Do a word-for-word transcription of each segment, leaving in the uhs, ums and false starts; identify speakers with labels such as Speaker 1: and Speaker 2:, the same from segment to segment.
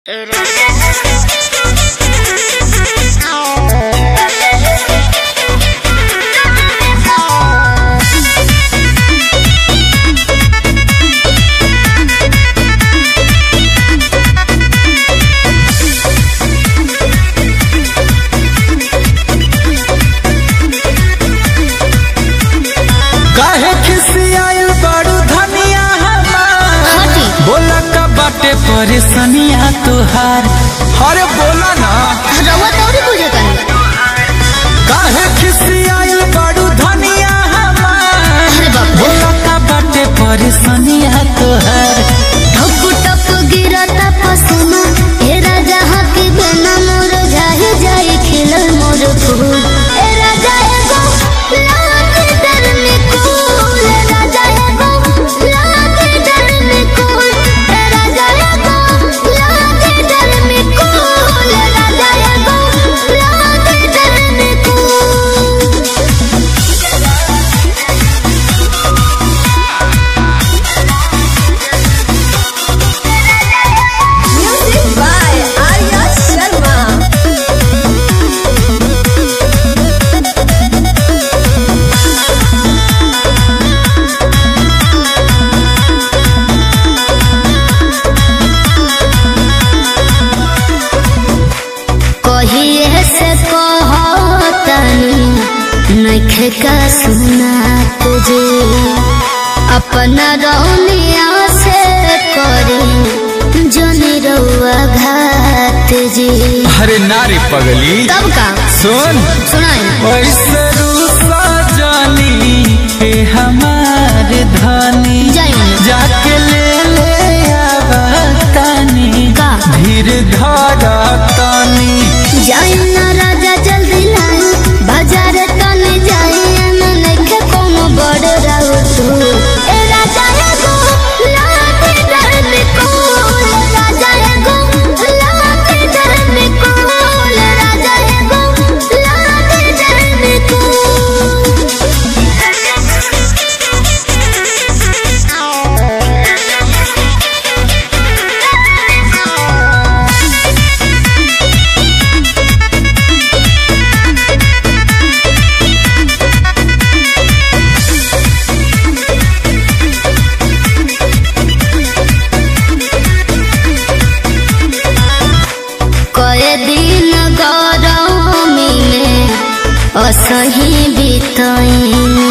Speaker 1: परेशानिया तुहार अरे बोला ना
Speaker 2: रवा तोरी बुझे तनी
Speaker 1: काहे खिसियाइल बड़ू धनिया हमार
Speaker 2: अरे बाप रे
Speaker 1: बोला का बाटे परेशानिया तुहार
Speaker 2: ठप ठप गिरता पसीना ए राजा हकी बिना मोर जाहि जाई खिलल मोर फूल ए राजा एगो लागे डर में कूल ए राजा एगो लागे डर में कूल ए राजा एगो लागे डर में कूल ए राजा एगो लागे डर में कूल। Music by Arya Sharma. कहिए से कहतनी नखे का सुना तुझे अपना रौनिया से करी जनी रउआ घात जी।
Speaker 1: अरे नारी पगली
Speaker 2: तब का
Speaker 1: सुन
Speaker 2: सुनाई
Speaker 1: ऐसे रूसा जानी हे हमारे धानी
Speaker 2: जाइए
Speaker 1: जाके ले ले आवतानी
Speaker 2: का
Speaker 1: धीर धारा तानी
Speaker 2: जाई ना राजा जल्दी लाई बाजार तने जाई ना नखे कोनो बड़ राउ तू ए राजा एगो लागे डर में कूल राजा एगो लागे डर में कूल राजा एगो लागे डर में कूल। कए दिन गरमी में असही बीतई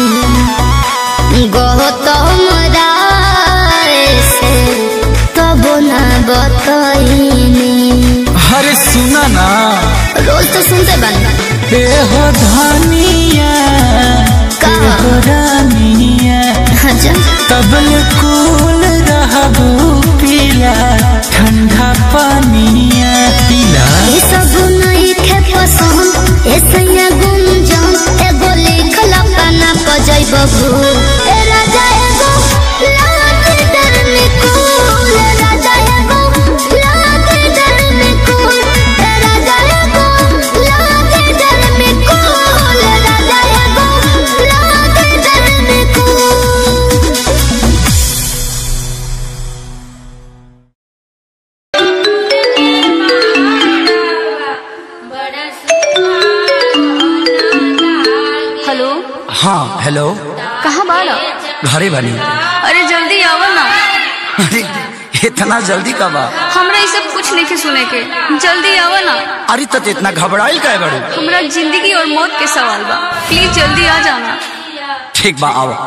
Speaker 2: गौतम राय से तब न बतईनी।
Speaker 1: अरे सुना ना
Speaker 2: रोज तो सुनते बनी
Speaker 1: ए हो धानिया
Speaker 2: का?
Speaker 1: ए हो रानिया
Speaker 2: अच्छा
Speaker 1: तबल कूल रहबू पीला ठंडा पानिया पीला
Speaker 2: ये सब नहीं खे पसंद ऐसे गुंजन एगो लिखल अपना पजई बबू ए राजा एगो लागे डर में कूल ए राजा एगो लागे डर में कूल ए राजा एगो लागे डर में कूल ए राजा एगो लागे डर में कूल।
Speaker 3: हेलो
Speaker 1: हाँ हेलो
Speaker 3: कहाँ बाड़ा?
Speaker 1: घरे बनी
Speaker 3: अरे जल्दी आवो ना।
Speaker 1: अरे इतना जल्दी कब आ?
Speaker 3: हमरा ये सब कुछ नहीं के सुने के, जल्दी आवो ना।
Speaker 1: अरे तो इतना घबराइल काहे बड़ू?
Speaker 3: हमरा जिंदगी और मौत के सवाल बा, प्लीज जल्दी आ जाना।
Speaker 1: ठीक बा आओ।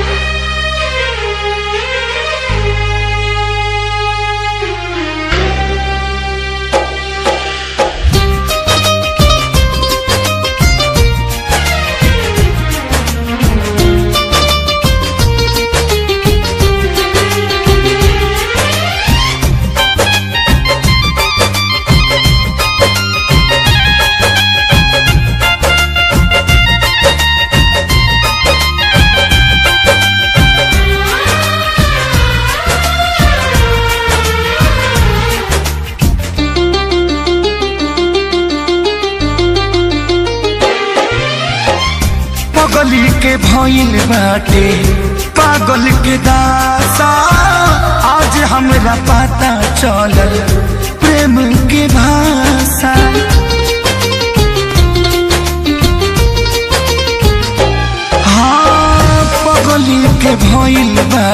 Speaker 1: पगली के भइल बाटे पागल के दासा आज हमरा पता चलल प्रेम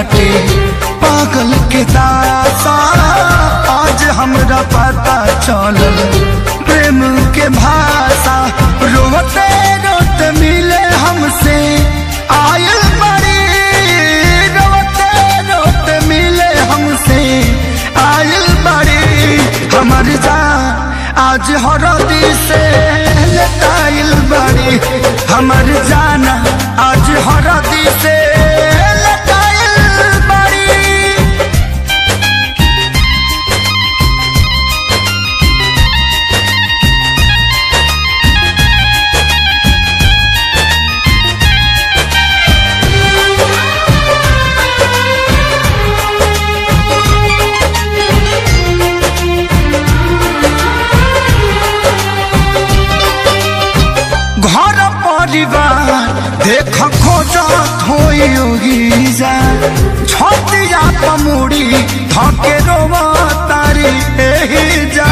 Speaker 1: बाटे पागल के दासा। आज हमरा पता चलल प्रेम के भाषा। रोते रोते मिले हमसे आयल बड़ी, रोते रोते मिले हमसे आयल बड़ी। हमर जान आज हरदी से लटाइल बड़ी, हमर जाना आज हरदी से लटाइल बड़ी। घर परिवार देख खोजत होई जा, छतिया पमुड़ी धके रोवा तारी एही जा।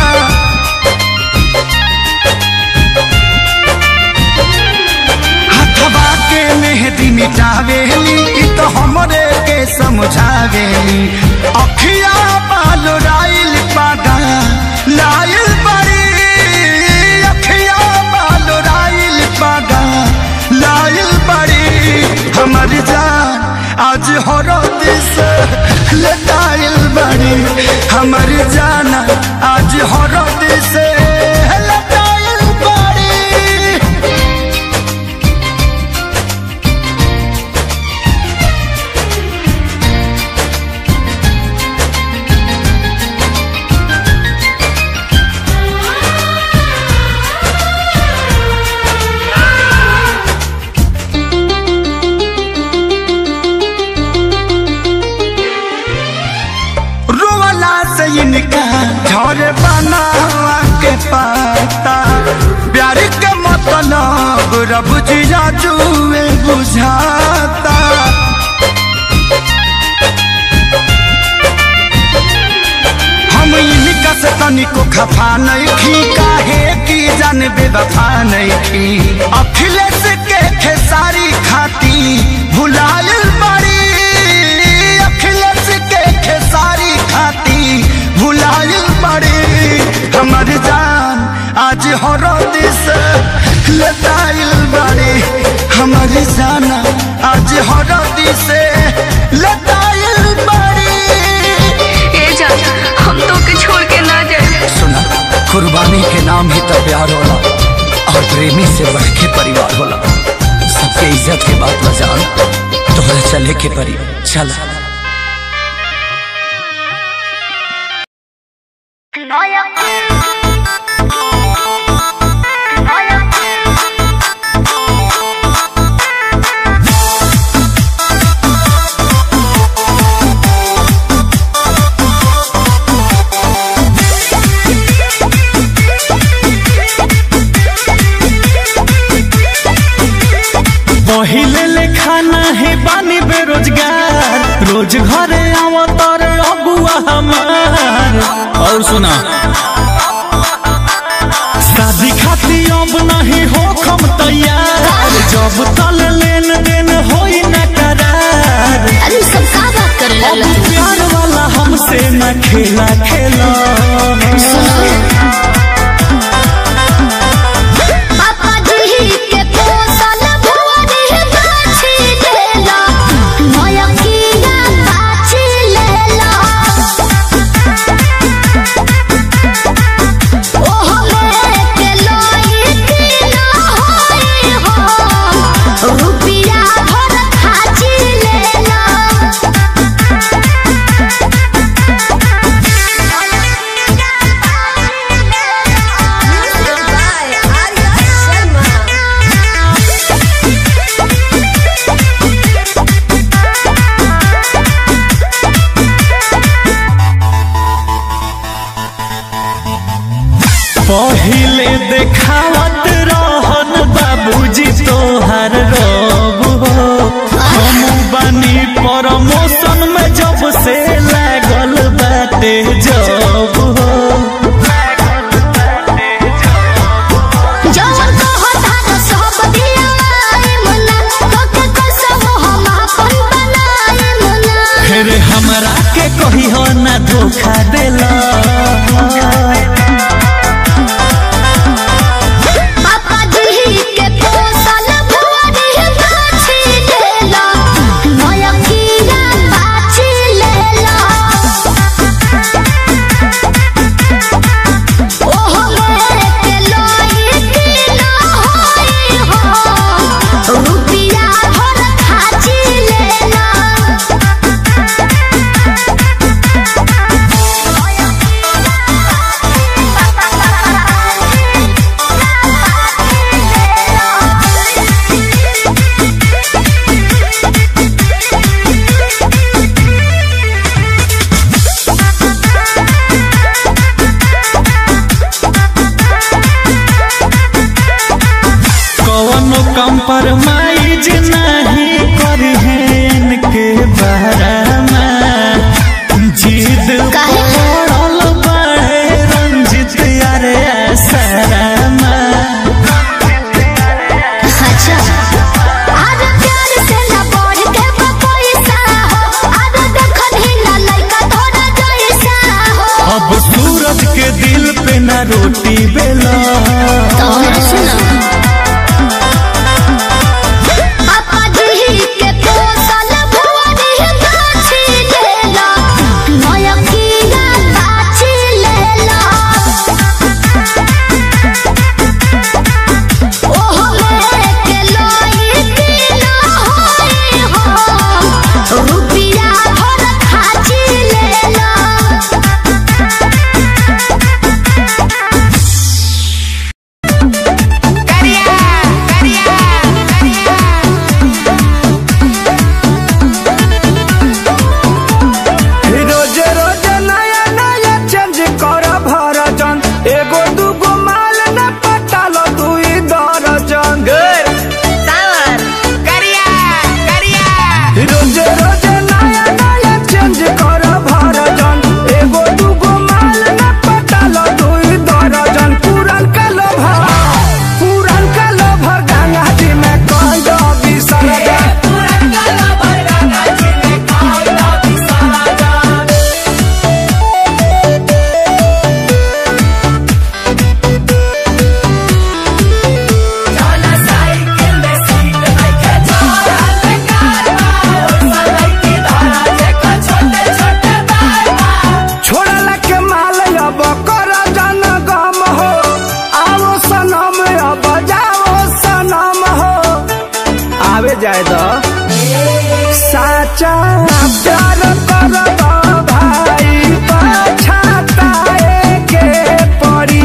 Speaker 1: हथवा के मेहंदी मिटावेली तो हमरे के समझावेली। अखिया बाल राइल पागा लाइल बड़ी, अखिया बाल राइल पागा लाइल बड़ी। हमर जान आज हरद से लटाइल बड़ी, हमर जाना आज हरद से लटाइल बड़ी। इनका झर बनावा के पाता, प्यार के मतलब रब जिया जुए बुझाता। हम इनका से तनिको खफा नहीं खी, काहे की जान बेवफा नहीं खी। अखिलेश के खेसारी खाती भुलाइल बड़ी, अखिलेश के खेसारी खाती भुलाइल बड़ी। हमर जान आज हरद से लटाइल बड़ी, हमर जाना आज हरद से लटाइल बड़ी।
Speaker 3: ए जान हम तो के छोड़ के ना जाए।
Speaker 1: सुना, कुर्बानी के नाम ही तो प्यार होला, और प्रेमी से बढ़ के परिवार होला। सबके इज्जत के बात बजान तोहरा चले के परी। चला
Speaker 4: पहिले ले खाना है बानी बेरोजगार, रोज घरे आवा तारे अबुआ हमार। और सुना, शादी खाती अब नहीं हो खम तैयार, जब तल लेन देन होई न करार।
Speaker 2: अरे सब का बात कर
Speaker 4: अब प्यार वाला हमसे न खेला खेला। पहिले देखावत रहन बाबूजी तोहर रोब हो, हम बानी प्रमोशन में जब से लागल बाटे जब हो। ना रोटी बेला।
Speaker 2: तो सुना पापा जी के पोसल भुवरी गाछी लेला नयकिया गाछी लेला ओह मेरे के लोई दिना होई हो रुपिया भर खाची लेला।
Speaker 5: जाए दो साचा प्यार करबा भाई पछताए के पड़ी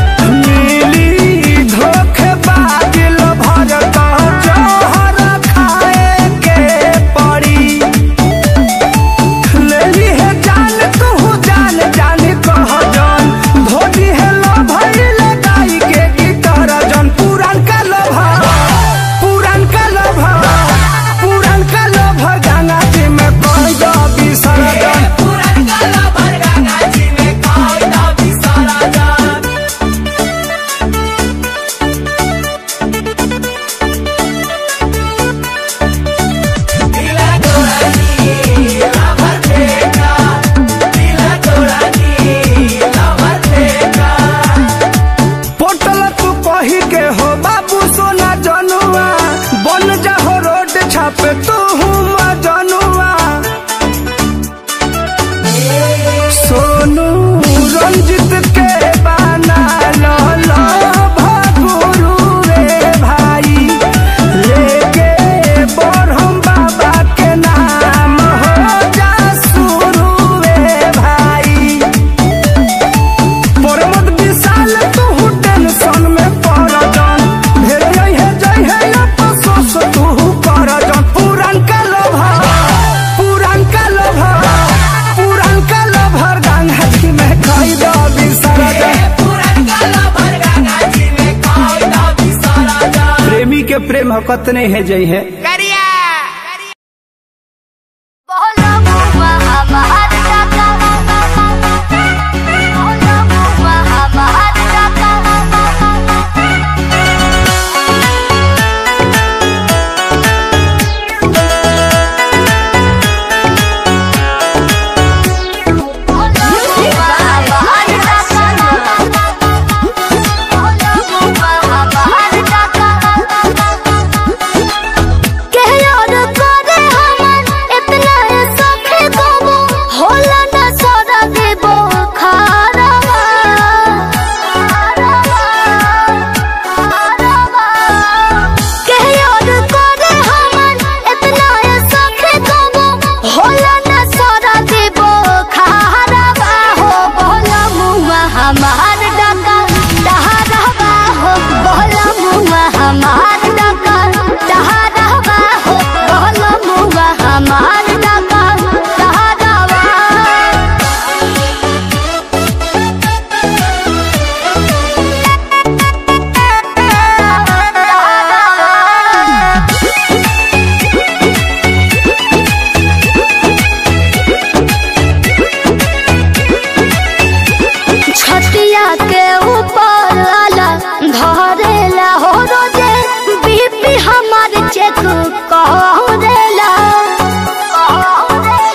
Speaker 5: मिली धोखेबाज भर तो जोहर खाए के पड़ी लेली है जान तू जान जान कह जान धोती है लो भाई लगाई के गिटार जन पुरान का लोभा पुरान का लोभा पे तू मजनुआ सोनू रंजित के बाना लो लो भगुरु रे भाई लेके बरहम बाबा के नाम हो जा सुरु रे भाई परमत विशाल तू टेंशन में पड़ जान ढेर है जय है अफसोस तू कर जान पुरान का लोभा पुरान का लोभा पुरान का लोभर गंगा जी में खाई दो बिसरा जा पुरान का लोभर गंगा जी में खाई दो बिसरा जा प्रेमी के प्रेम हकत नहीं है जय है करिया
Speaker 2: बोलो बुआ हमार काका बोलो बुआ हमार काका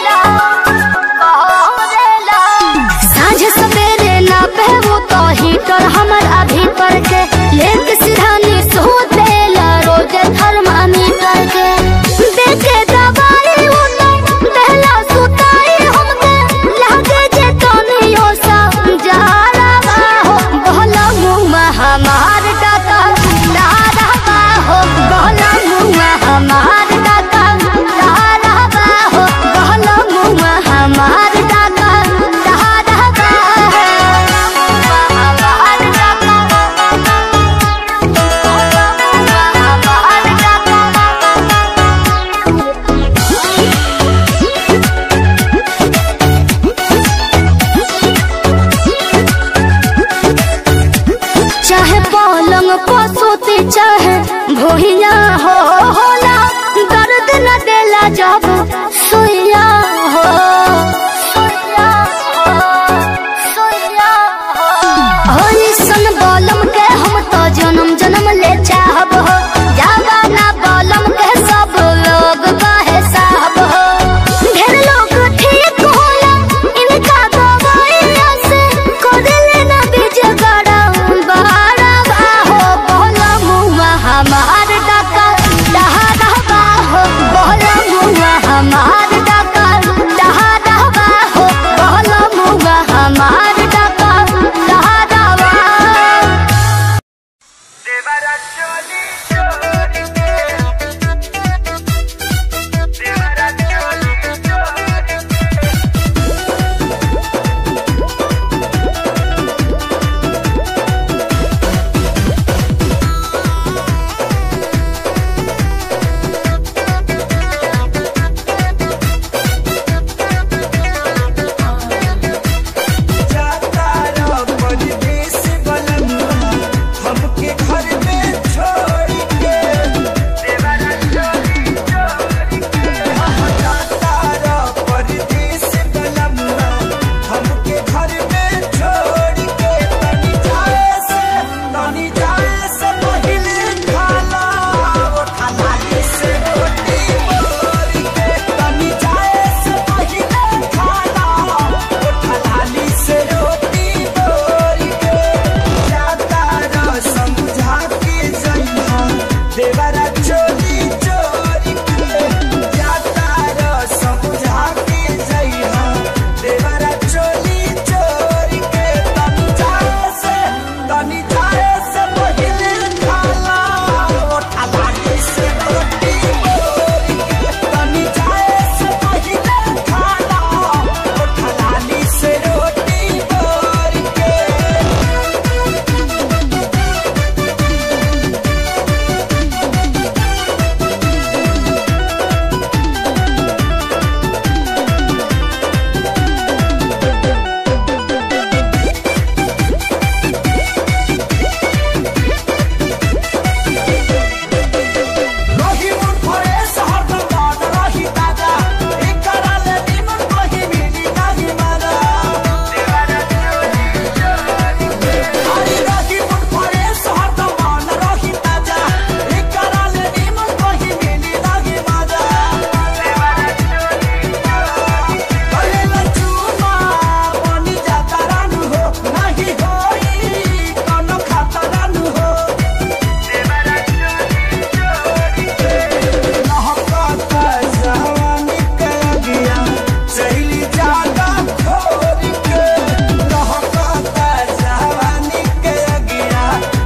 Speaker 6: साँझ सवेरे ना पे वो तो ही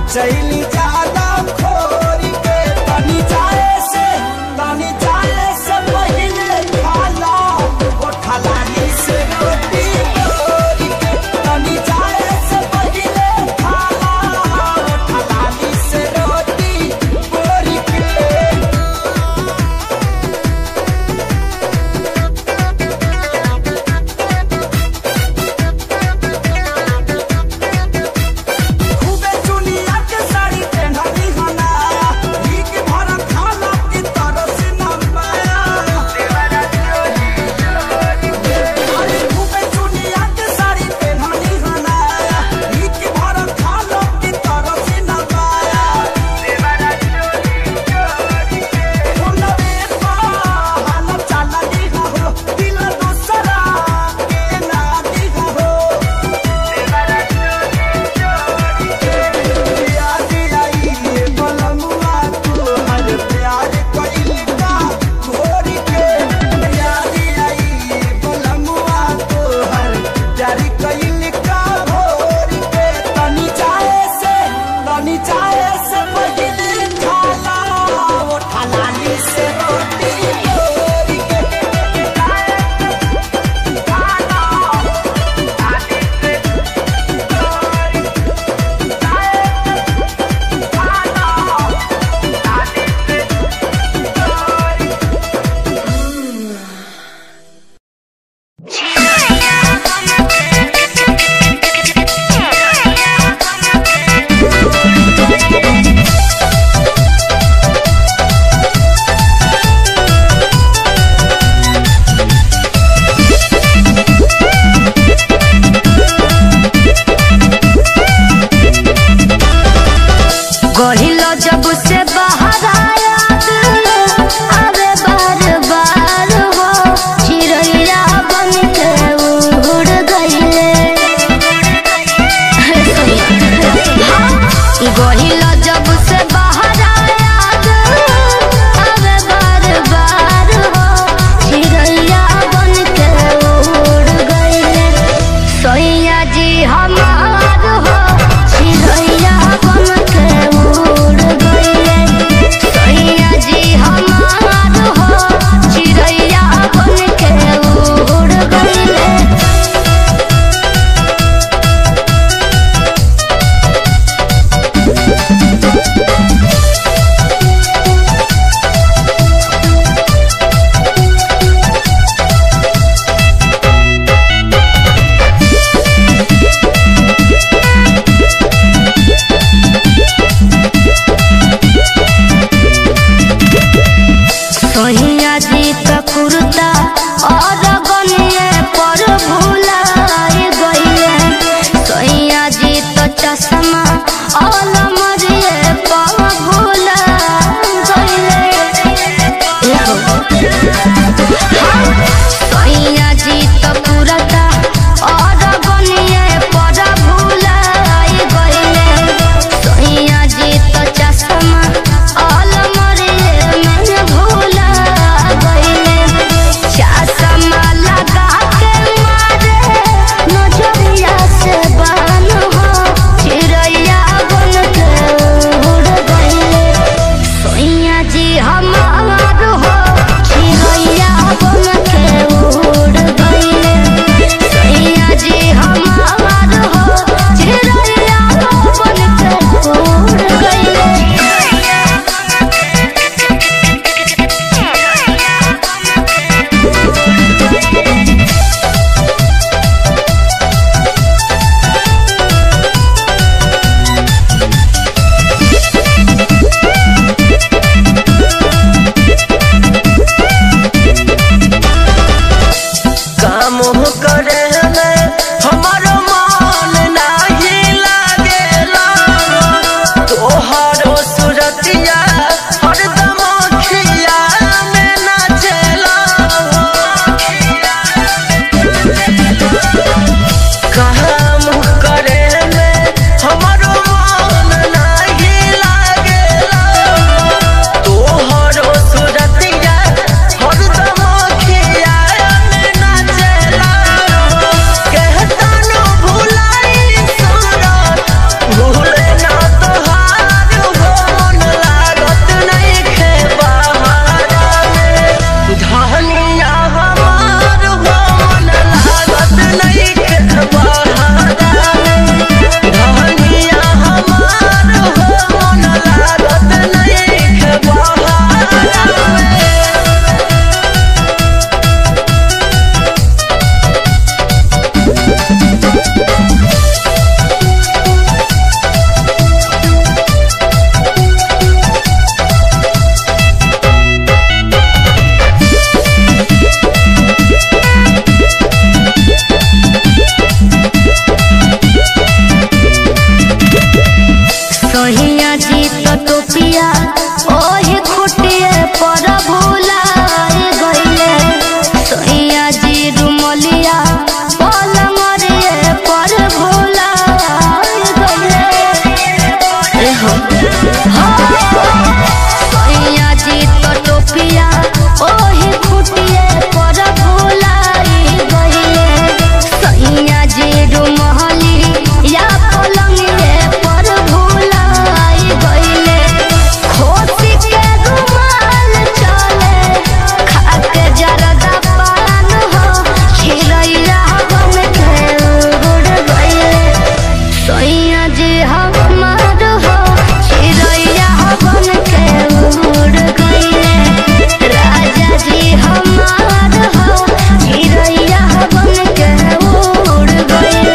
Speaker 5: चली ज्यादा खोरी के तनी जाए से तनी जाए से पहले खाला उठा लाली से रोटी खोरी के तनी जाए से पहले खाला उठा लाली से रोटी खोरी के
Speaker 2: से बान हो चिड़ैया बन सैया जी तो टोपिया ओही खुटिए पर भुलाई गइले सैया जी रुमहली या पलंगिए पर भुलाई गइले खोसी के रुमाल चले खाके जरदा पान हो खिलैया बन के उड़ गइले सैया जी हमार हो खिलैया बन के उड़ गइले राजा जी हमार हो खिलैया बन के उड़ गइले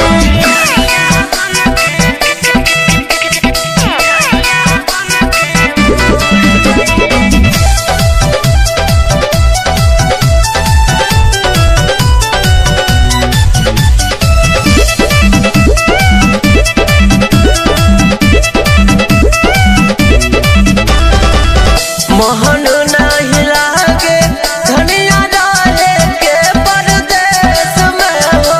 Speaker 6: मोहन नहीं लागे धनिया डाले के परदेश में हो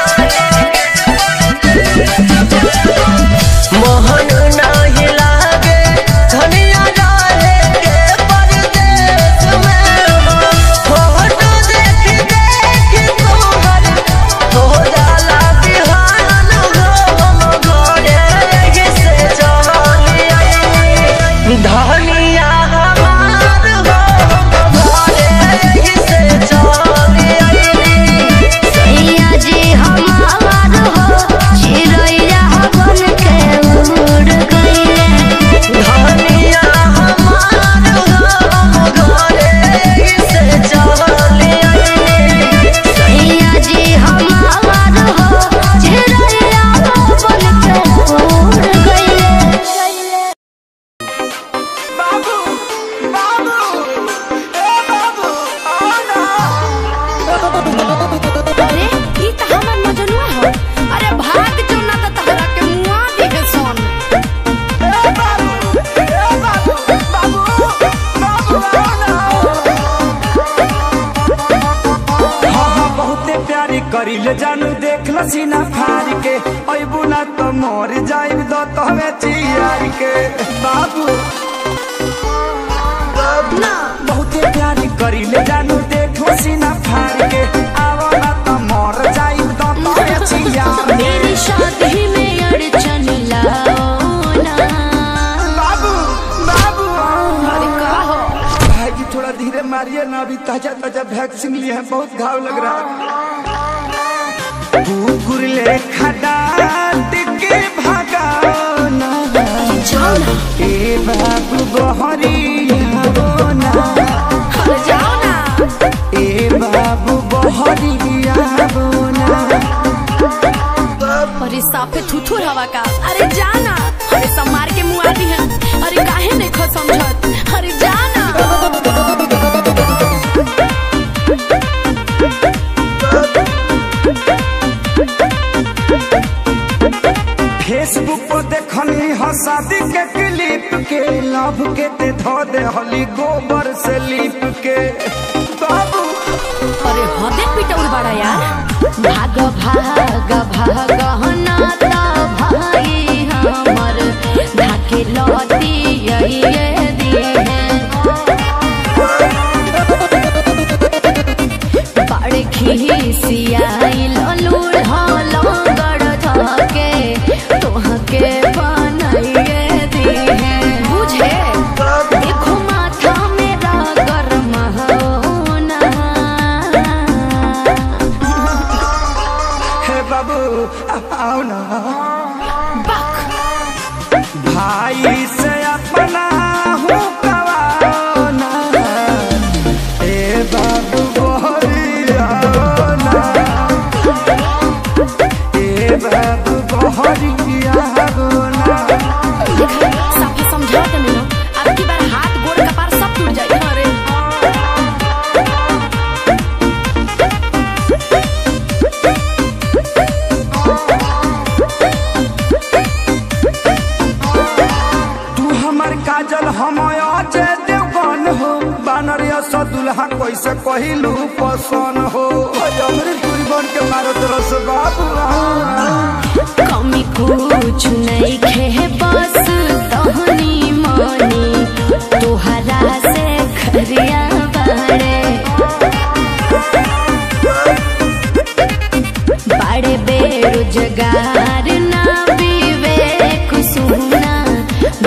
Speaker 6: मोहन नहीं लागे धनिया डाले के परदेश में हो फोटो देख देख तोहर हो जाला बिहान हो हम घरे से चली आई धनिया
Speaker 2: सैया जी हमार हो चिड़ैया बन के उड़ गइले
Speaker 6: धनिया हमार हो घरे से चली आई
Speaker 2: सैया जी हमार हो चिड़ैया बन के उड़ गइले
Speaker 5: बाबू बाबू ए बाबू आना
Speaker 2: अरे ई त हमर मजनुआ हो अरे भाग जो ना त तहरा के मुआ दिहे सोन
Speaker 5: ए बाबू ए बाबू बाबू बाबू आना हाँ हाँ बहुते प्यारी करिले जानू देख ल सीना फाड़ के अइबू ना तो मर जाइब दो तहवे चियार के बाबू
Speaker 2: ना
Speaker 5: बहुते प्यारी करिले जानू देख ल सीना फाड़ के आवो ना तो मर जाइब दो तहवे चियार के
Speaker 2: मेरी शादी में अड़चन लाओ ना
Speaker 5: बाबू बाबू
Speaker 2: अरे का हो
Speaker 5: भाई जी थोड़ा धीरे मारिए ना अभी ताजा ताजा वैक्सीन लिए हैं बहुत घाव लग रहा है कुकुर ले खडाट के भगाओ ना
Speaker 2: जाओ ना
Speaker 5: ए बाबू बहरिया बोना
Speaker 2: अरे जाओ ना
Speaker 5: ए बाबू बहरिया बोना
Speaker 2: अरे साफे थुथुर हवा का अरे जाना अरे सब मार के मुआ दी है अरे काहे नहीं खो समझत अरे जाना
Speaker 5: फेसबुक पर देखनी ह शादी के क्लिप के लव के ते धो दे हली गोबर से लिप के बाबू
Speaker 2: अरे हदे पिटौर बड़ा यार भाग भाग भाग नाता भाई हमर धाके लती ये दिए बड़े खिसियाई ललूर हलो गड़ धके तोहके बनाइए दिए बुझे देखो माथा मेरा गरम होना
Speaker 5: हे बाबू आओ ना
Speaker 2: बक
Speaker 5: भाई से अपना हूँ कवाओ ना ए बाबू बहरिया ना ए बाबू बहरिया ना
Speaker 2: साफे समझा दे मेरा अब की बार हाथ गोड़ कपार सब टूट जाए अरे
Speaker 5: तू हमर काजल हम अजय देवगन हो बानर यश दुल्हा कैसे कहिलू पसन हो हमरे दूरी बन के मारो तरस बाबू
Speaker 2: कमी कुछ नहीं खे बस तोहर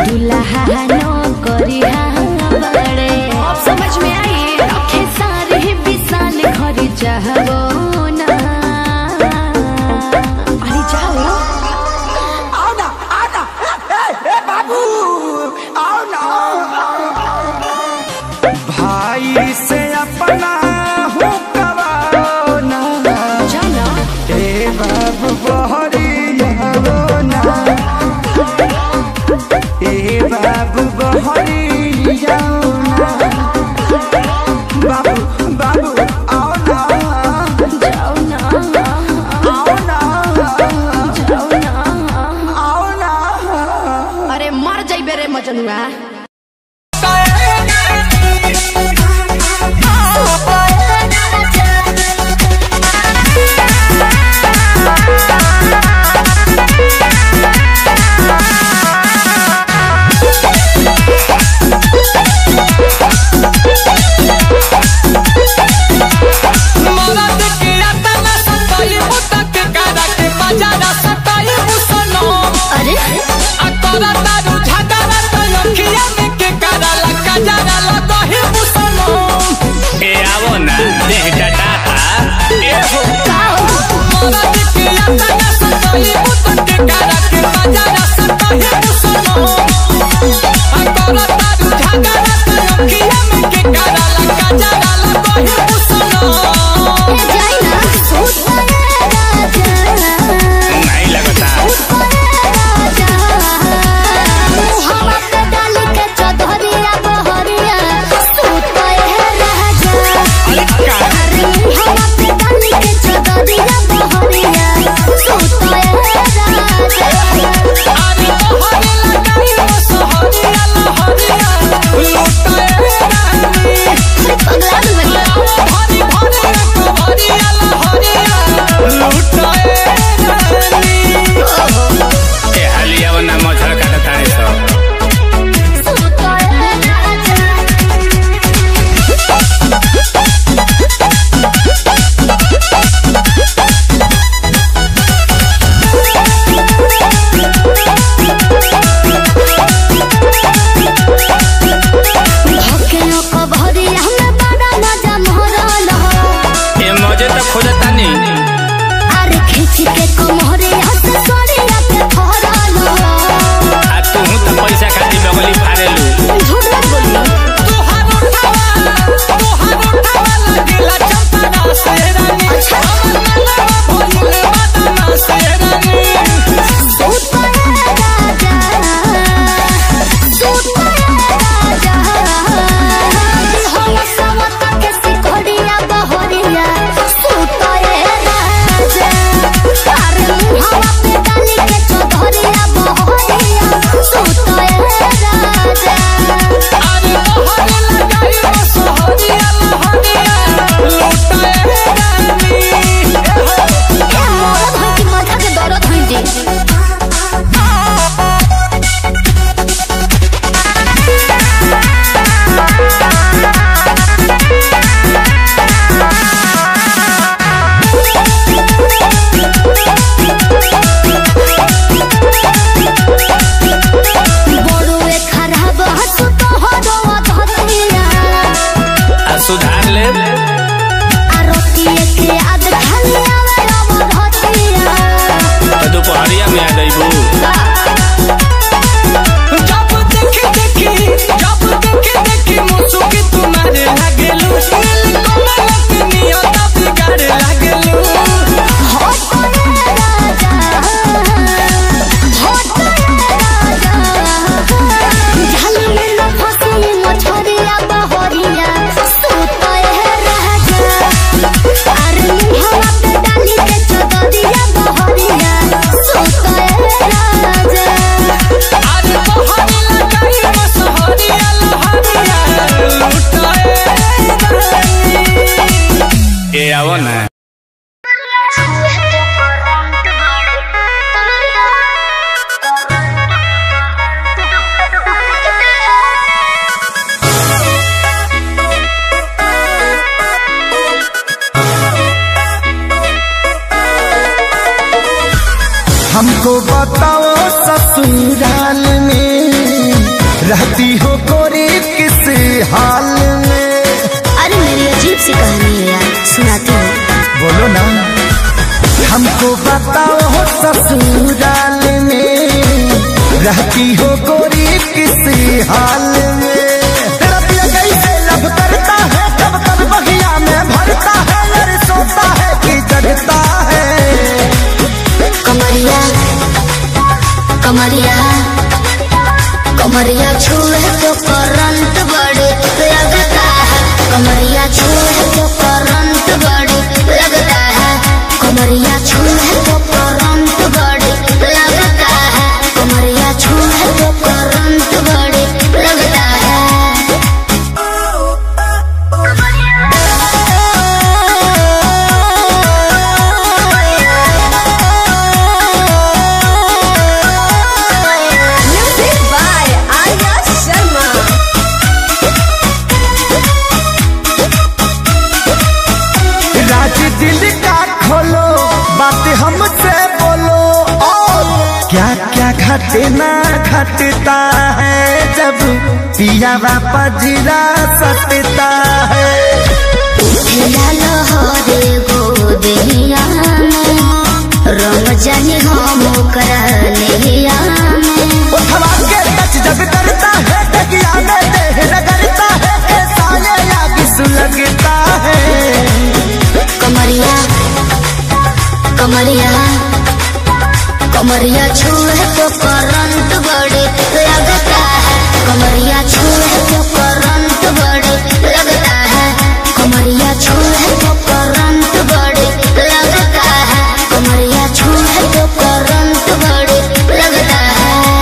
Speaker 2: दुल्हा नो करी बड़े। अब समझ में आई रखे सारे विशाल घर चाहबो ना। अरे जाओ
Speaker 5: आओ ना आओ ना ए बाबू आओ ना। भाई से अपना हो कवाओ ना
Speaker 2: जाना
Speaker 5: ए बाबू बहरी आओ ना ए बाबू बहरी आओ ना। बाबू बाबू आओ ना
Speaker 2: जाओ ना
Speaker 5: आओ ना
Speaker 2: जाओ ना।
Speaker 5: आओ ना।
Speaker 2: अरे मर जाइबे रे मजनुआ। अरे
Speaker 5: अतरा दारू झगड़ा तो लखिया में के कराला कजरा लगही मुसलमान। रहती हो गोरी किस हाल में।
Speaker 2: अरे मेरी अजीब सी कहानी है यार, सुनाती हूँ।
Speaker 5: बोलो ना। हमको बताओ हो ससुराल में रहती हो गोरी किस हाल में। तेरा पिया कैसे लब करता है, कब कब बगिया में भरता है, लड़ सोता है कि जगता है।
Speaker 2: कमरिया कमरिया कमरिया छुए तो करंट बड़े लगता है। कमरिया छुए तो करंट बड़े लगता है। कमरिया छुए तो करंट बड़े लगता है। कमरिया छुए तो करंट बड़े लगता है।
Speaker 3: Music by Arya Sharma.
Speaker 5: राज दिल का खोलो, बात हमसे बोलो, और क्या क्या घटना घटता है जब पिया बापा जीरा सटता है।
Speaker 2: उठला लहरे गोदिया में, रंग जाने हम करलिया में।
Speaker 5: उठवा के टच जब करता है, तकिया में देह रगड़ता है, ऐसा ये आग सुलगता है।
Speaker 2: कमरिया कमरिया कमरिया छुए तो करंट बड़े लगता है। कमरिया छुए तो करंट बड़े लगता है। कमरिया छुए तो करंट बड़े लगता है। कमरिया छुए तो करंट बड़े लगता है।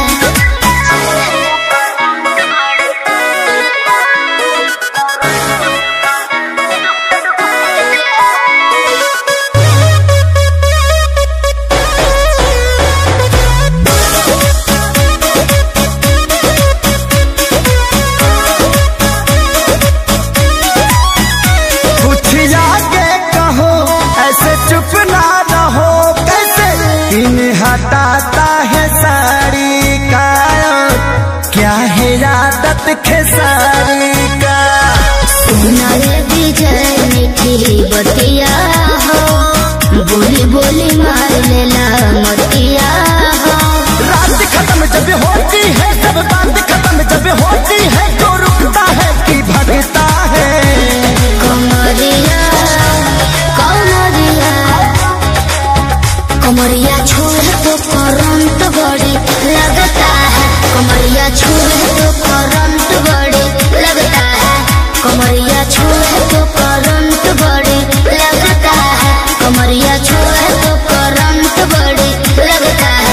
Speaker 5: कुछ आगे कहो, ऐसे चुप ना रहो, कैसे इन हटाता है साड़ी का, क्या है आदत खेसारी का।
Speaker 2: सुनाए विजय मीठी बतिया हो, बोली बोली मार लेला मतिया हो।
Speaker 5: रात खत्म जब होती है, सब बात खत्म जब होती है, तो रुकता है कि भगता है।
Speaker 2: कमरिया कमरिया कमरिया छुए तो करंट बड़ी लगता है। कमरिया छुए तो करंट बड़ी लगता है। कमरिया छुए तो करंट बड़ी लगता है। कमरिया छुए तो करंट बड़ी लगता है।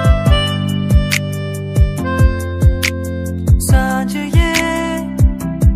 Speaker 6: साँझ ये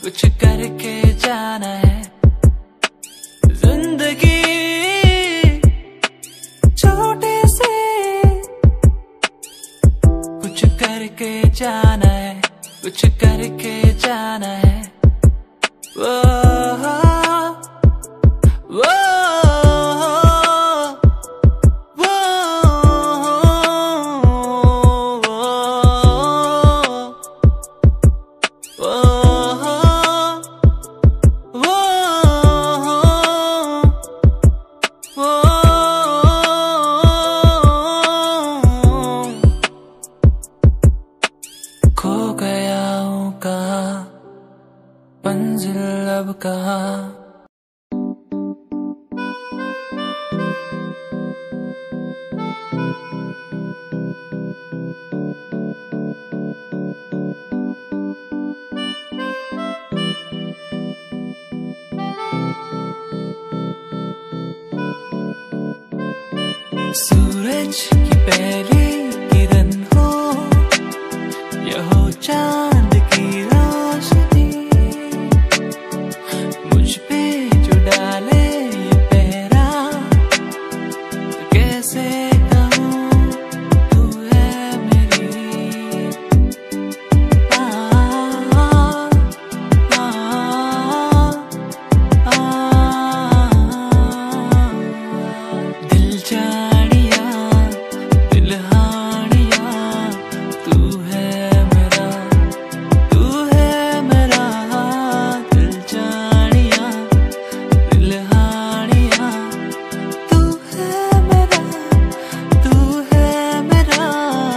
Speaker 7: कुछ करके जाना है जिंदगी छोटे से, कुछ करके जाना है, कुछ करके जाना है। वो वो मंजिल अब कहाँ। सूरज की पहली किरण हो या हो चांद की रोशनी, मुझ पे जो डाले ये पहरा, तो कैसे कहूँ तू है मेरी। आ, आ, आ, आ, दिल जानिया दिल हानिया, तू है मेरा, तू है मेरा। दिल जानिया दिल हानिया, तू है मेरा, तू है मेरा।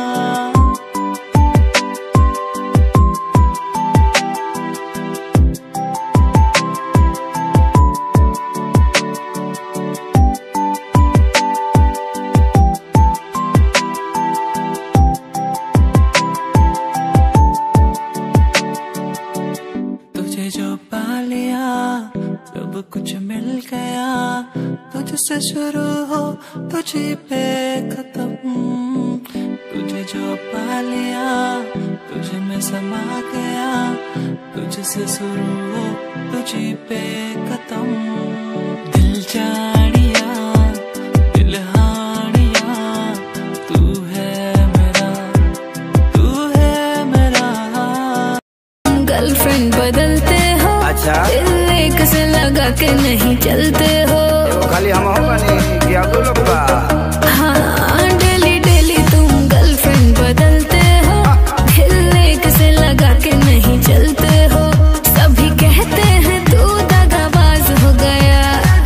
Speaker 7: तुझे जो पा लिया सब कुछ मिल गया, तुझसे शुरू हो तुझे पे खत्म। तुझे जो पा लिया तुझे में समा गया, तुझसे शुरू हो तुझे पे खत्म। दिल जानिया दिल हानिया, तू है मेरा, तू है मेरा।
Speaker 3: गर्लफ्रेंड बदलते हो,
Speaker 5: अच्छा
Speaker 3: दिल एक से लगा के नहीं चलते हो।
Speaker 5: खाली हम हो बनी क्या दो लोग बा।
Speaker 3: हाँ डेली डेली तुम गर्लफ्रेंड बदलते हो, दिल एक से लगा के नहीं चलते हो। सभी कहते हैं तू दगाबाज हो गया,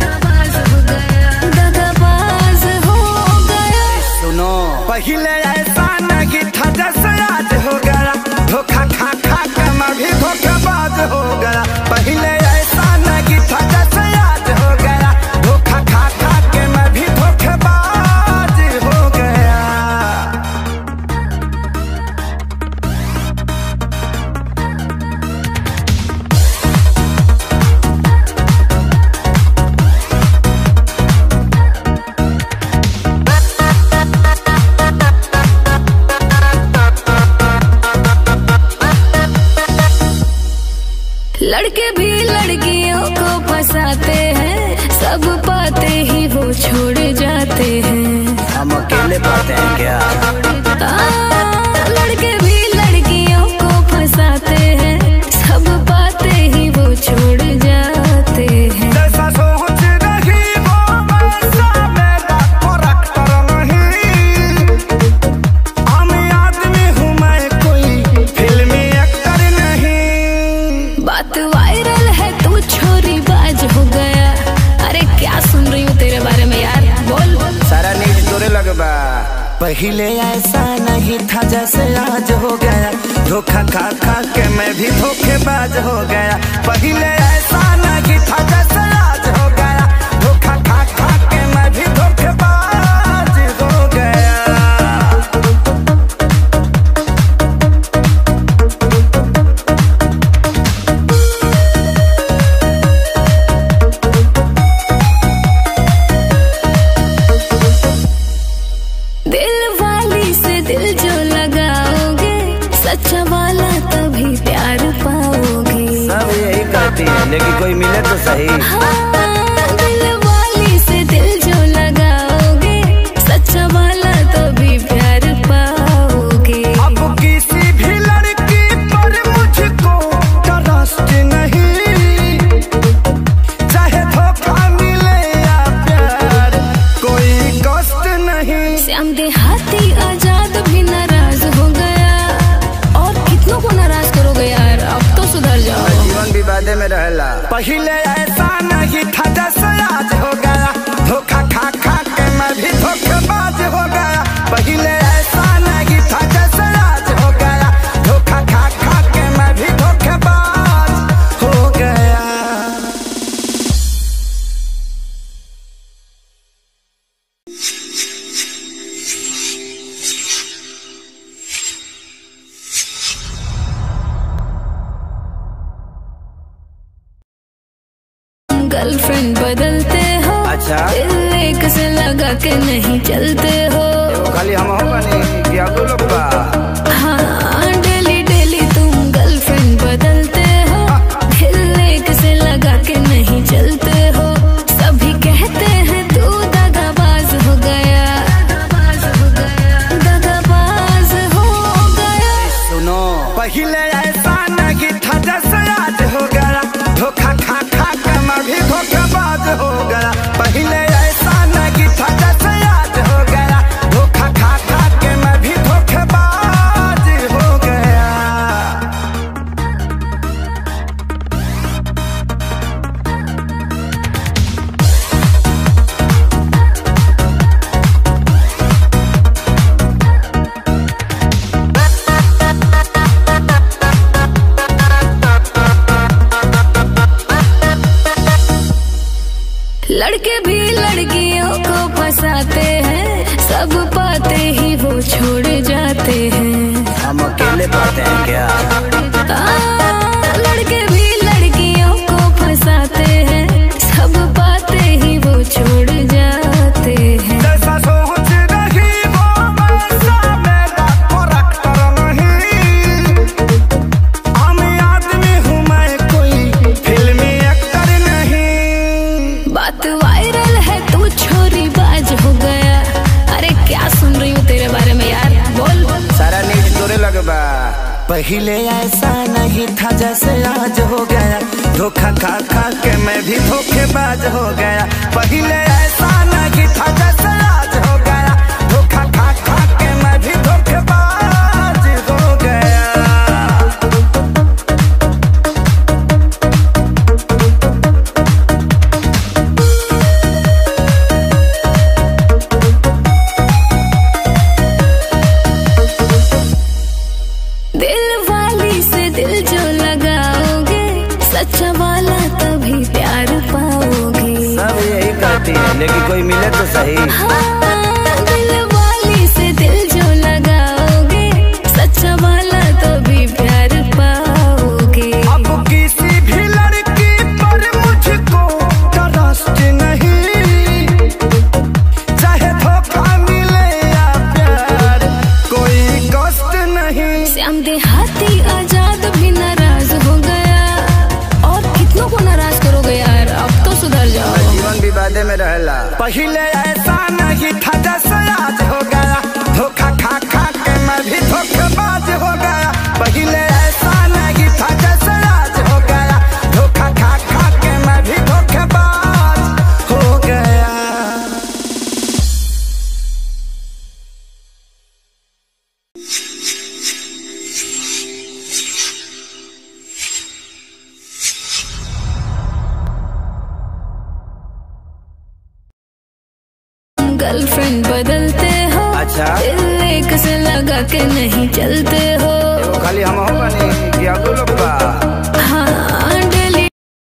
Speaker 3: दगाबाज हो गया।
Speaker 5: सुनो पहले ऐसा नहीं था जैसे आज हो गया, धोखा खा खा के मैं भी धोखेबाज हो गया। पहले ऐसा नहीं था जैसे आज हो गया, धोखा खा खा के मैं भी धोखेबाज हो गया।
Speaker 3: लड़के भी लड़कियों को फंसाते हैं, सब पाते ही वो छोड़ जाते हैं।
Speaker 5: हम अकेले पाते हैं क्या?
Speaker 3: आ, लड़के भी लड़कियों को फंसाते हैं, सब पाते ही वो छोड़ जाते हैं।
Speaker 5: जैसा सोच रही वो वैसा मेरा करैक्टर नहीं। आम आदमी हूँ मैं, कोई फिल्मी एक्टर नहीं।
Speaker 3: बात वायरल है तू छोरी बाज हो गया। अरे क्या सुन रही हूँ तेरे बारे में यार, बोल।
Speaker 5: सारा नींद तोरे लगबा। पहले ऐसा नहीं था जैसे आज हो गया, धोखा खा खा के मैं भी धोखेबाज हो गया। पहले ऐसा नहीं था जैसे आज हो गया, धोखा खा खा के मैं भी धोखेबाज हो गया।
Speaker 3: दिल वाली से दिल जो लगाओगे, सच्चा वाला तभी प्यार पाओगे।
Speaker 5: सब यही
Speaker 6: कोई मिले तो सही।
Speaker 3: हाँ, दिल वाली से दिल जो लगाओगे, सच्चा वाला तो भी प्यार पाओगे।
Speaker 5: अब किसी भी लड़की पर मुझको ट्रस्ट नहीं, चाहे धोखा मिले या प्यार, कोई कष्ट नहीं।
Speaker 3: श्याम देहाती आजाद भी नाराज हो गया, और कितनों को नाराज करोगे यार, अब तो सुधर जाओ।
Speaker 6: जीवन विवादे में रहला।
Speaker 5: पहले ऐसा नहीं था जैसे आज हो गया, धोखा खा खा के मैं भी धोखेबाज हो गया। पहले ऐसा नहीं था जैसे आज हो गया, धोखा खा खा के मैं भी धोखेबाज हो गया।
Speaker 3: गर्लफ्रेंड बदलते हो,
Speaker 6: अच्छा।
Speaker 3: दिल एक से लगा के नहीं चलते हो।
Speaker 6: खाली हम हो बनी कि अब्दुल अब्बा।
Speaker 3: हाँ, डेली डेली तुम गर्लफ्रेंड बदलते हो, दिल एक से लगा के नहीं चलते हो। सभी कहते हैं तू दगाबाज हो गया, दगाबाज हो गया।
Speaker 6: सुनो
Speaker 5: पहले ऐसा नहीं था जैसे आज हो गया, धोखा खा खा के मैं भी धोखेबाज हो गया। पहले ऐसा नहीं था जैसे आज हो गया, धोखा खा खा के मैं भी धोखेबाज हो गया।
Speaker 3: लड़के भी लड़कियों को फंसाते हैं, सब पाते ही वो छोड़ जाते हैं।
Speaker 6: हम अकेले पाते हैं क्या?
Speaker 3: आ, लड़के भी लड़कियों को फंसाते हैं, सब पाते ही वो छोड़ जाते हैं।
Speaker 5: जैसा सोच रही वो वैसा मेरा करैक्टर नहीं, आम आदमी हूँ मैं, कोई फिल्मी एक्टर नहीं।
Speaker 3: बात वायरल है, तू छोरी बाज हो गया। अरे क्या सुन रही हूँ तेरे बारे में यार, बोल।
Speaker 6: सारा न्यूज तोरे लगबा।
Speaker 5: पहले ऐसा नहीं था जैसे आज हो गया, धोखा खा खा के मैं भी धोखेबाज हो गया। पहले ऐसा नहीं था जैसे आज हो गया, धोखा खा खा के मैं भी धोखेबाज हो गया।
Speaker 3: दिल वाली से दिल जो लगाओगे, सच्चा वाला तभी प्यार पाओगे।
Speaker 6: सब यही कहती है, लेकिन कोई मिले तो सही।
Speaker 3: हाँ, दिल वाली से दिल जो लगाओगे, सच्चा वाला तभी प्यार पाओगे।
Speaker 5: अब किसी भी लड़की पर मुझको ट्रस्ट नहीं, चाहे धोखा मिले या प्यार, कोई कष्ट नहीं।
Speaker 3: श्याम देहाती आजाद भी नाराज हो गया, और कितनों को नाराज करोगे यार, अब तो सुधर जाओ।
Speaker 6: जीवन विवादे में रहला।
Speaker 5: पहले ऐसा नहीं था जैसे आज हो गया, धोखा खा खा के मैं भी धोखेबाज हो गया। पहले ऐसा नहीं था जैसे आज हो गया, धोखा खा खा के मैं भी धोखेबाज हो गया।
Speaker 3: गर्लफ्रेंड बदलते हो,
Speaker 6: अच्छा।
Speaker 3: दिल एक से लगा के नहीं चलते हो।
Speaker 6: खाली हम हो बनी कि अब्दुल अब्बा।
Speaker 3: हाँ, डेली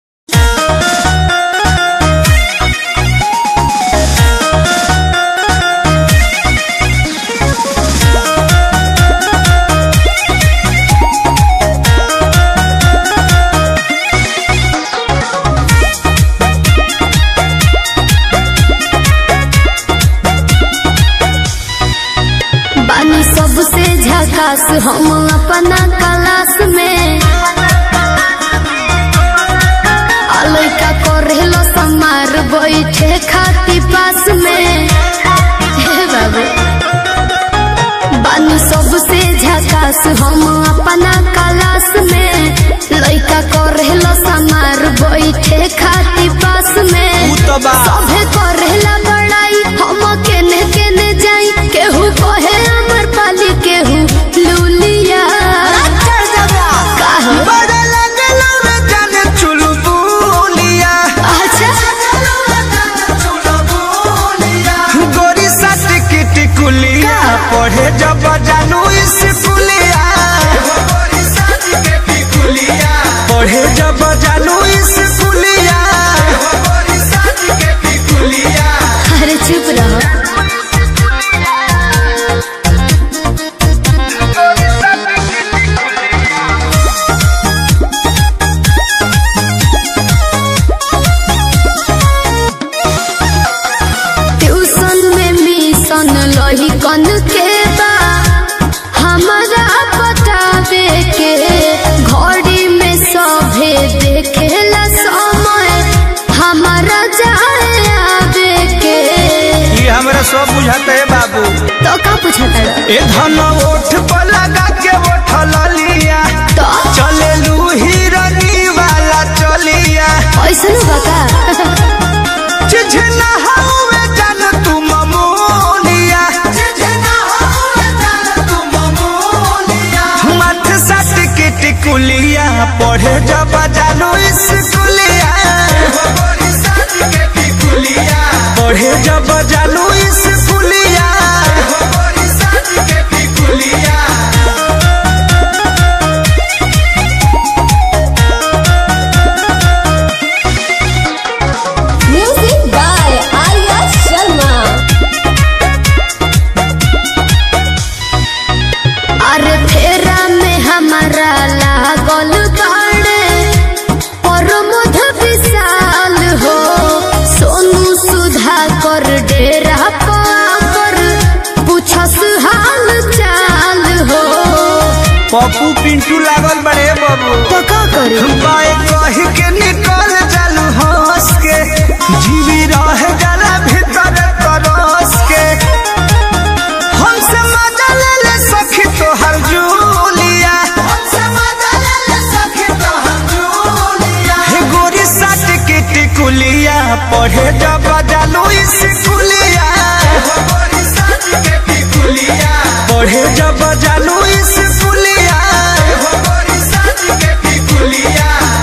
Speaker 2: झकास हम अपना क्लास में बैठे खाती पास में हे बाबू बानी सबसे झकास हम अपना क्लास में लइका करेला समार बैठे खाती पास में सभे करेला बड़ाई हम केने केने जाई केहू कहे अमर पाली केहू लूलिया
Speaker 5: पढ़े जब जानू स्कूलिया पढ़े जब जानू स्कूलिया
Speaker 2: अरे चुप रहो ट्यूशन में मिशन लही कन के बा हमारा बतावे के घड़ी में सभे देखेला समय हमारा जाए आवे के
Speaker 5: ये हमरा सब बुझाते है बाबू
Speaker 2: तो का पूछता
Speaker 5: ए धन ओठ पर लगा के ओठ लिया
Speaker 2: तो
Speaker 5: चले लू हिरनी वाला चलिया
Speaker 2: ऐसा न बता
Speaker 5: चिझना हवे जान तू ममोलिया चिझना हवे जान तू ममोलिया मत सट के टिकुलिया पढ़े जब जानू स्कूलिया पढ़े जब जानू स्कूलिया
Speaker 2: म्यूजिक बाय आर्या शर्मा अरे फेरा में हमारा लागल बाड़े और मध विशाल हो सोनू सुधा कर डेरा पर पूछस हाल चाल हो
Speaker 5: पप्पू पिंटू लागल बड़े बाबू
Speaker 2: तो का करे
Speaker 5: बाए कह के निकल जालू हंस के जीवी रह जाला भीतर तरस के हमसे मजा ले ले सखी तो हर जूलिया हमसे मजा ले ले सखी तो हर जूलिया हे गोरी साट के टिकुलिया पढ़े जब जानू स्कूलिया गोरी साट के टिकुलिया पढ़े जब जानू स्कूलिया गोरी साट के टिकुलिया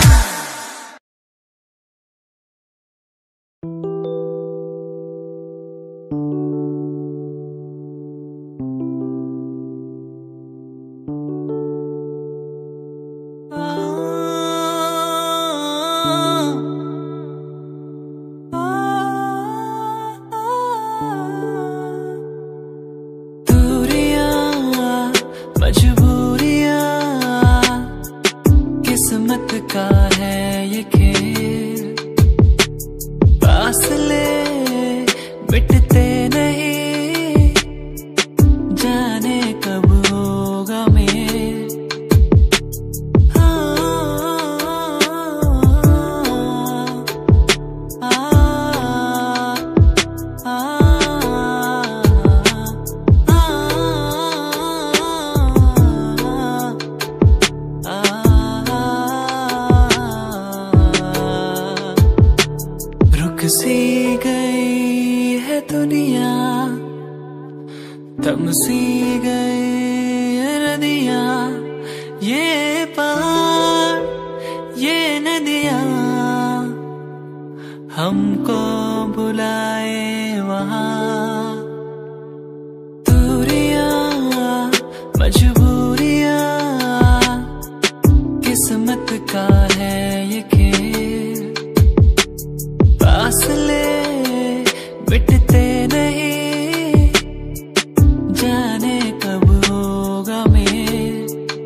Speaker 7: किस्मत का है ये खेल फासले मिटते नहीं जाने कब होगा मेल हाँ, आ, आ, सी गई है दुनिया थम सी गई है नदियाँ ये पहाड़ ये नदियाँ हमको बुलाए वहाँ दूरियाँ मजबूरियाँ किस्मत का है ये खेल फासले मिटते नहीं जाने कब होगा मेल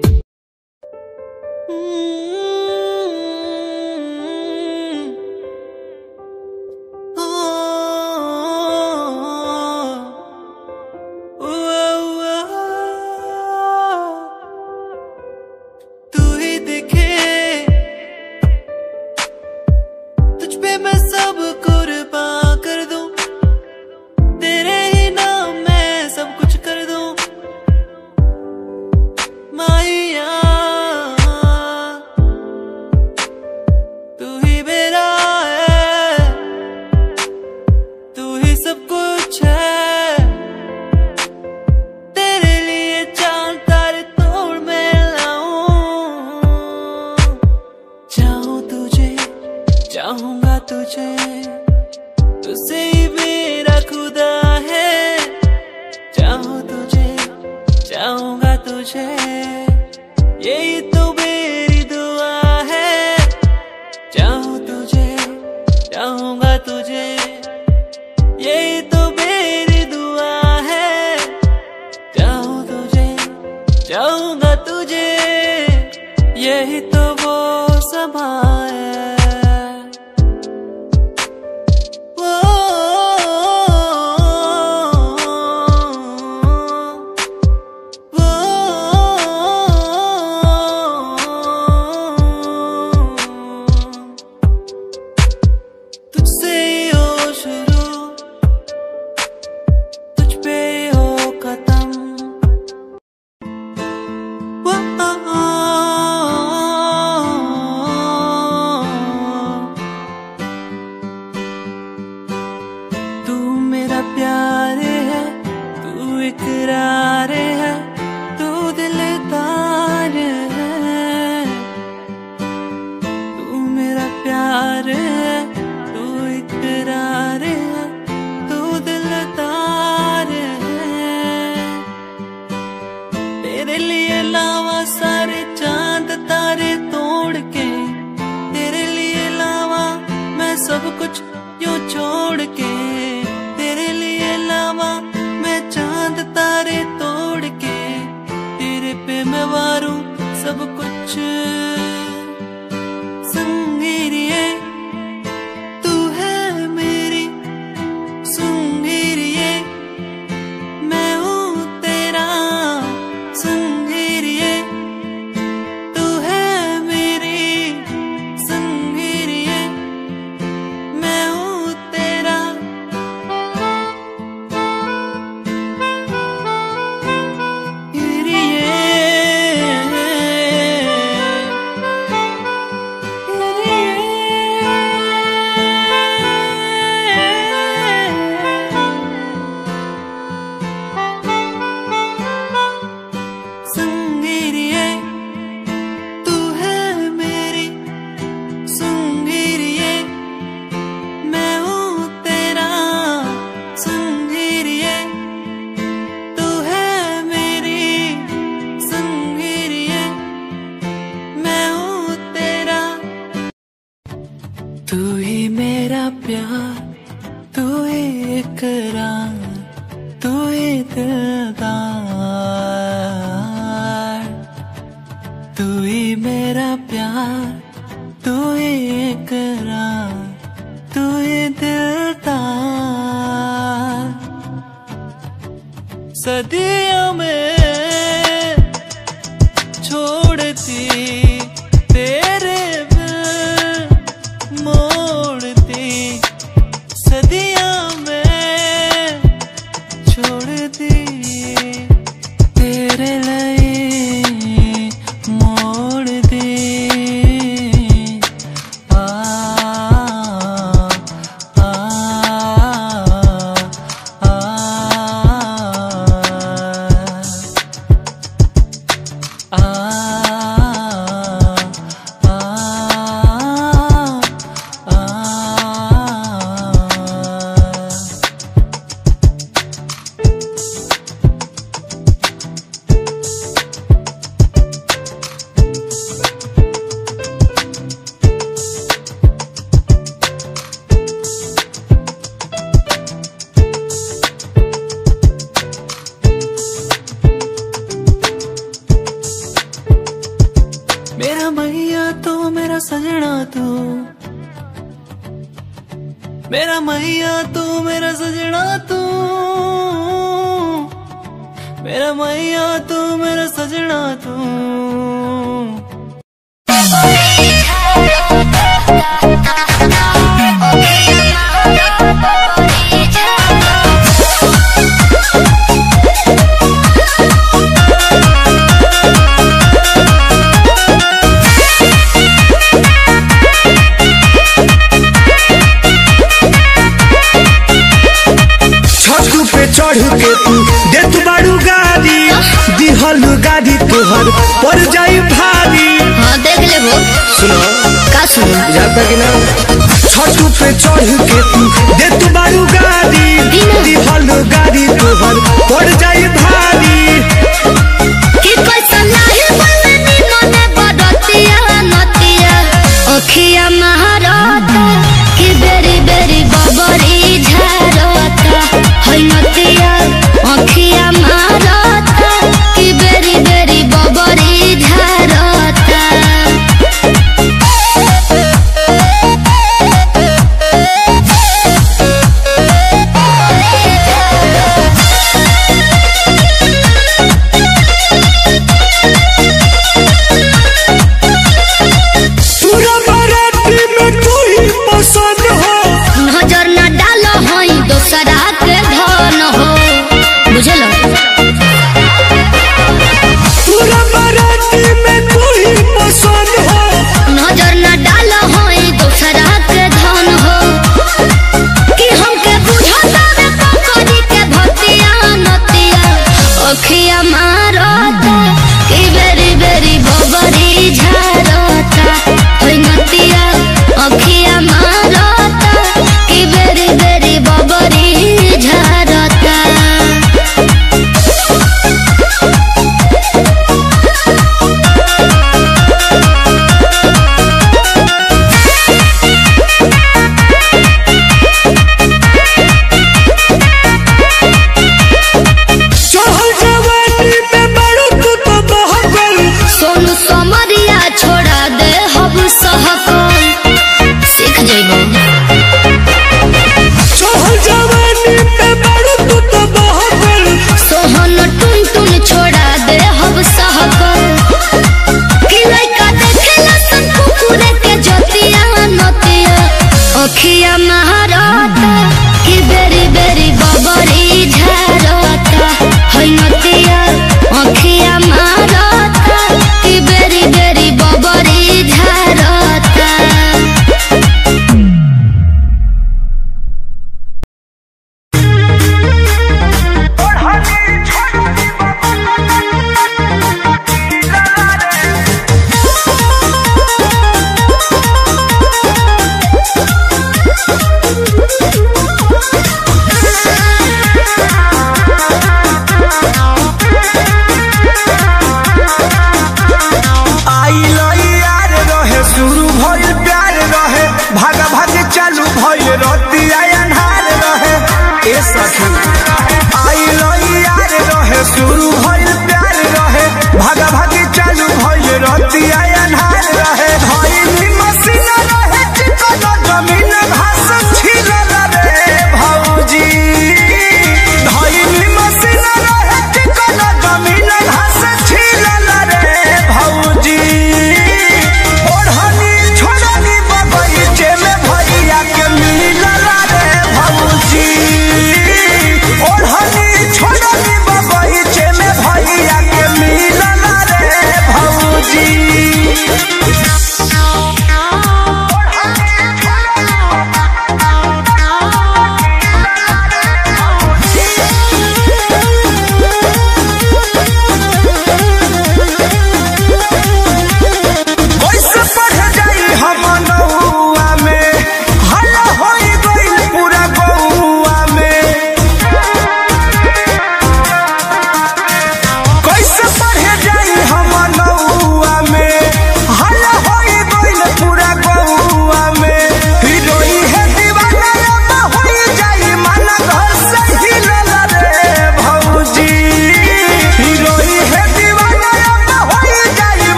Speaker 7: तू ही दिखे तुझ पे मैं सब कुर्बान तुझे, यही तो मेरी दुआ है। चाहूं तुझे, चाहूंगा तुझे, यही तो मेरी दुआ है। चाहूं तुझे, चाहूंगा तुझे, यही तो वो समा है।
Speaker 8: सदियों में छोड़ती तेरे बिन मोड़ती, सदियों में छोड़ती तेरे लिए मोड़ती। आ आ आ मेरा मैया तू मेरा सजना तू, मेरा मैया तू मेरा सजना तू, मेरा मैया तू मेरा सजना तू।
Speaker 5: चढ़ के तू दे तू बारू गाड़ी दिहल गाड़ी तोहर पर जाई भारी।
Speaker 2: हाँ देख ले वो
Speaker 5: सुनो
Speaker 2: का सुनो
Speaker 5: जाता कि ना छठ पे चढ़ के तू दे तू बारू गाड़ी दिहल गाड़ी तोहर पर जाई भारी।
Speaker 2: कि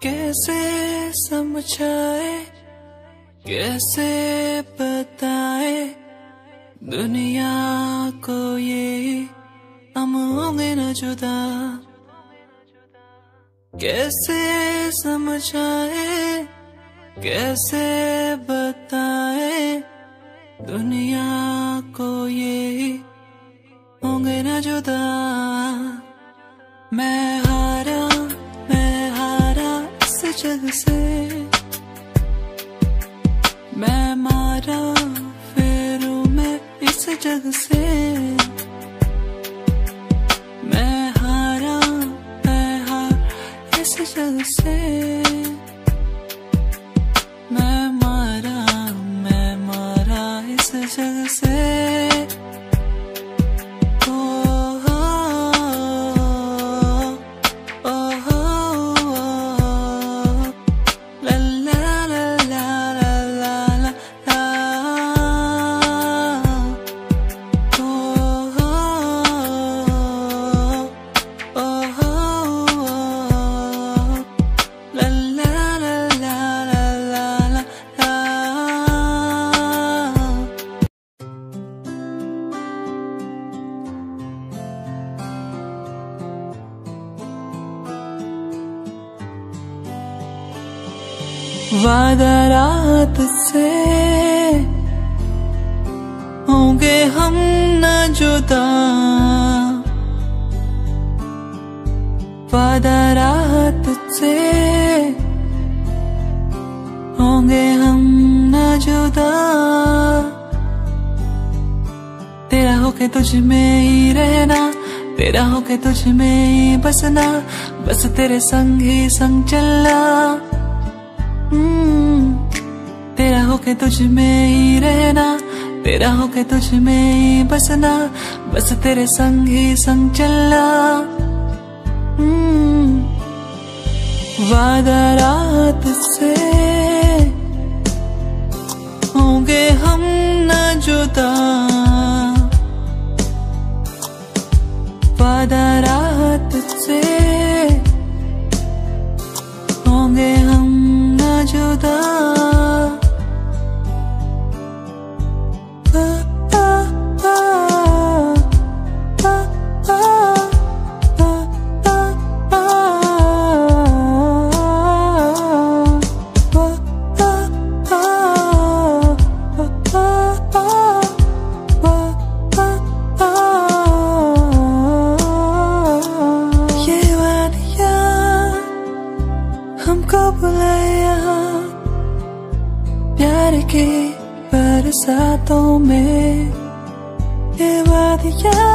Speaker 7: कैसे समझाए, कैसे बताए दुनिया को ये हम होंगे न जुदा। कैसे समझाए, कैसे बताए दुनिया को ये होंगे न जुदा। मैं हारा, मैं हारा इस जग से, मैं मारा फेरू मैं इस जग से। मैं हारा, मैं हार इस जग से, मैं मारा, मैं मारा इस जग से। वादा रात से होंगे हम न जुदा। वादा रात से होंगे हम न जुदा। तेरा होके तुझ में ही रहना, तेरा होके तुझ में ही बसना, बस तेरे संग ही संग चलना। तेरा होके तुझ में ही रहना, तेरा होके तुझ में ही बसना, बस तेरे संग ही संग चलना। वादा रात से होंगे हम न जुदा। वादा रात से होंगे हम न जुदा। हमको बुलाया प्यार के बरसातों में, ये वादियाँ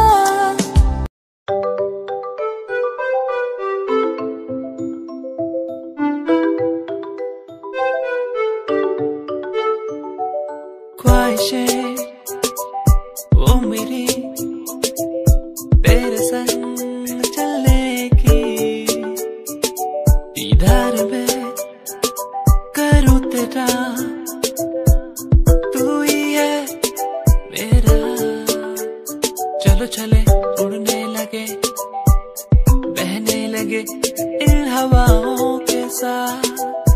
Speaker 7: ख्वाहिशें वो मेरी तेरे संग चलने की। दीदार में करूँ तेरा, तू ही है मेरा। चलो चले उड़ने लगे, बहने लगे इन हवाओं के साथ।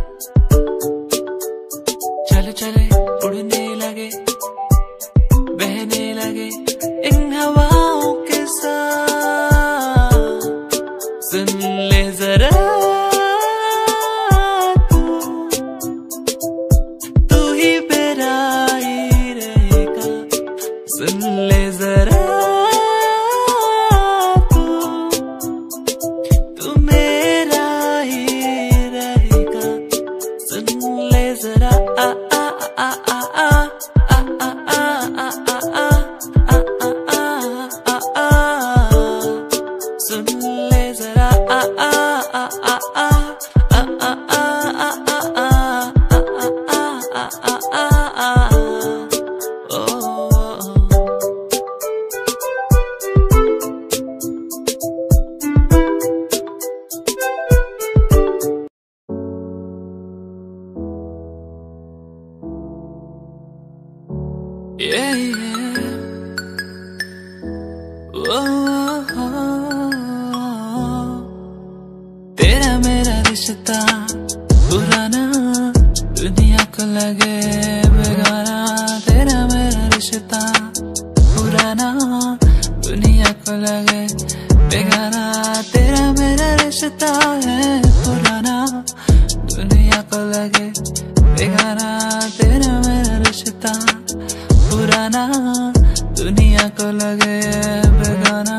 Speaker 7: चलो चले उड़ने लगे, बहने लगे इन हवाओं के साथ। सुन ले जरा सुन ले जरा तू, तू मेरा ही रहेगा। सुन ले जरा आ आ आ आ आ आ आ आ आ आ आ आ। सुन ले जरा आ आ आ आ। रिश्ता पुराना, दुनिया को लगे बेगाना। तेरा मेरा रिश्ता पुराना, दुनिया को लगे बेगाना। तेरा मेरा रिश्ता है पुराना, दुनिया को लगे बेगाना। तेरा मेरा रिश्ता पुराना, दुनिया को लगे बेगाना।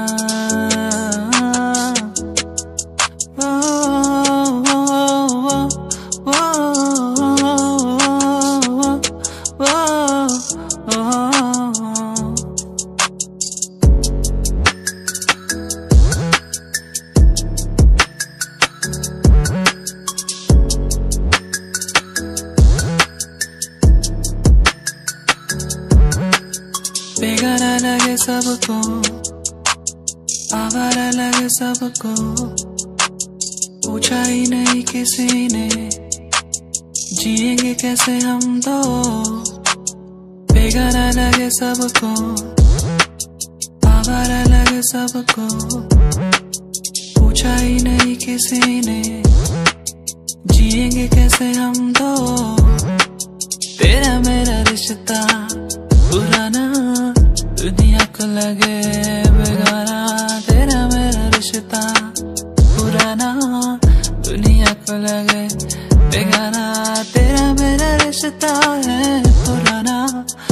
Speaker 7: बेगाना लगे सबको, आवारा लगे सबको, पूछा ही नहीं किसी ने जिएंगे कैसे हम दो। बेगाना लगे सबको, आवारा लगे सबको, पूछा ही नहीं किसी ने जिएंगे कैसे हम दो। तेरा मेरा रिश्ता पुराना, दुनिया को लगे बेगाना। तेरा मेरा रिश्ता पुराना, दुनिया को लगे बेगाना। तेरा मेरा रिश्ता है पुराना,